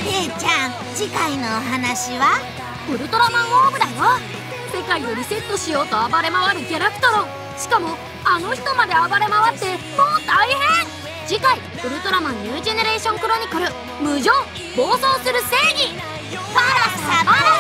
ペイちゃん、次回のお話はウルトラマンオーブだよ。世界をリセットしようと暴れ回るギャラクトロン。しかもあの人まで暴れ回ってもう大変。次回ウルトラマンニュージェネレーションクロニクル、無情暴走する正義。パラサバラ。